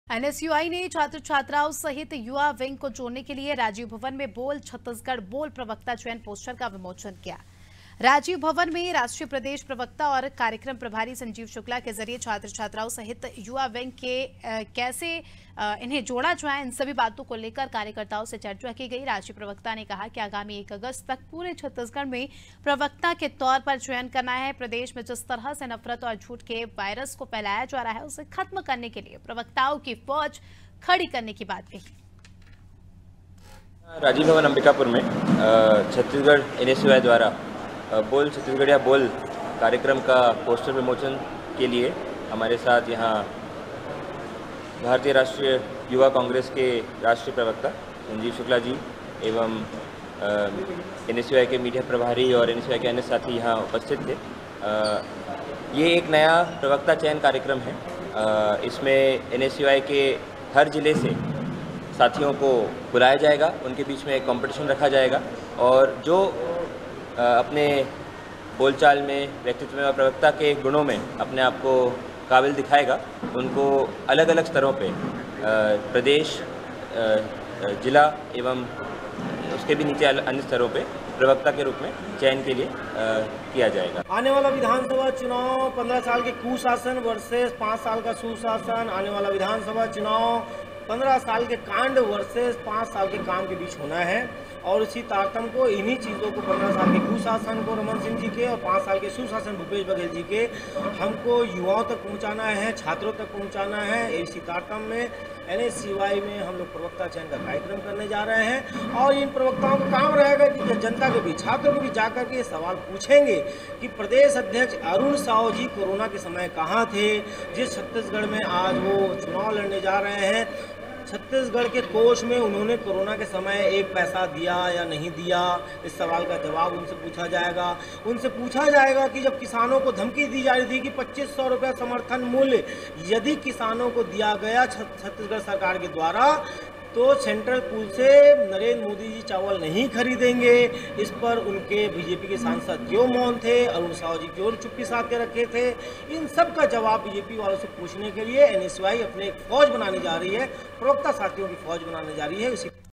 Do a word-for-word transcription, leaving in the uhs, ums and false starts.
NSUI ने छात्र छात्राओं सहित युवा विंग को जोड़ने के लिए राजीव भवन में बोल छत्तीसगढ़ बोल प्रवक्ता चयन पोस्टर का विमोचन किया। राजीव भवन में राष्ट्रीय प्रदेश प्रवक्ता और कार्यक्रम प्रभारी संजीव शुक्ला के जरिए छात्र छात्राओं सहित युवा विंग के आ, कैसे आ, इन्हें जोड़ा जाए, इन सभी बातों को लेकर कार्यकर्ताओं से चर्चा की गई। राष्ट्रीय प्रवक्ता ने कहा कि आगामी एक अगस्त तक पूरे छत्तीसगढ़ में प्रवक्ता के तौर पर चयन करना है। प्रदेश में जिस तरह से नफरत और झूठ के वायरस को फैलाया जा रहा है, उसे खत्म करने के लिए प्रवक्ताओं की फौज खड़ी करने की बात कही। राजीव भवन अंबिकापुर में छत्तीसगढ़ एनएसयूआई द्वारा बोल छत्तीसगढ़ या बोल कार्यक्रम का पोस्टर विमोचन के लिए हमारे साथ यहाँ भारतीय राष्ट्रीय युवा कांग्रेस के राष्ट्रीय प्रवक्ता संजीव शुक्ला जी एवं एनएसयूआई के मीडिया प्रभारी और एनएसयूआई के अन्य साथी यहाँ उपस्थित थे। आ, ये एक नया प्रवक्ता चयन कार्यक्रम है। आ, इसमें एनएसयूआई के हर जिले से साथियों को बुलाया जाएगा, उनके बीच में एक कंपटीशन रखा जाएगा और जो अपने बोलचाल में, व्यक्तित्व में और प्रवक्ता के गुणों में अपने आप को काबिल दिखाएगा, उनको अलग अलग स्तरों पे प्रदेश, जिला एवं उसके भी नीचे अन्य स्तरों पे प्रवक्ता के रूप में चयन के लिए किया जाएगा। आने वाला विधानसभा चुनाव पंद्रह साल के कुशासन वर्सेस पाँच साल का सुशासन, आने वाला विधानसभा चुनाव पंद्रह साल के कांड वर्सेस पाँच साल के काम के बीच होना है और इसी तारतम्य को, इन्हीं चीज़ों को, पंद्रह साल के कुशासन को रमन सिंह जी के और पाँच साल के सुशासन भूपेश बघेल जी के हमको युवाओं तक पहुंचाना है, छात्रों तक पहुंचाना है। इसी तारतम्य में एनएसयूआई में हम लोग प्रवक्ता चयन का कार्यक्रम करने जा रहे हैं और इन प्रवक्ताओं का काम रहेगा कि जनता के बीच, छात्रों के बीच जाकर के सवाल पूछेंगे कि प्रदेश अध्यक्ष अरुण साव जी कोरोना के समय कहाँ थे, जिस छत्तीसगढ़ में आज वो चुनाव लड़ने जा रहे हैं। छत्तीसगढ़ के कोष में उन्होंने कोरोना के समय एक पैसा दिया या नहीं दिया, इस सवाल का जवाब उनसे पूछा जाएगा। उनसे पूछा जाएगा कि जब किसानों को धमकी दी जा रही थी कि पच्चीस सौ रुपये समर्थन मूल्य यदि किसानों को दिया गया छत्तीसगढ़ सरकार के द्वारा तो सेंट्रल पूल से नरेंद्र मोदी जी चावल नहीं खरीदेंगे। इस पर उनके बीजेपी के सांसद क्यों मौन थे, अरुण साव जी क्यों चुप्पी साध के रखे थे। इन सब का जवाब बीजेपी वालों से पूछने के लिए एनएसयूआई अपने एक फौज बनाने जा रही है, प्रवक्ता साथियों की फौज बनाने जा रही है। इसी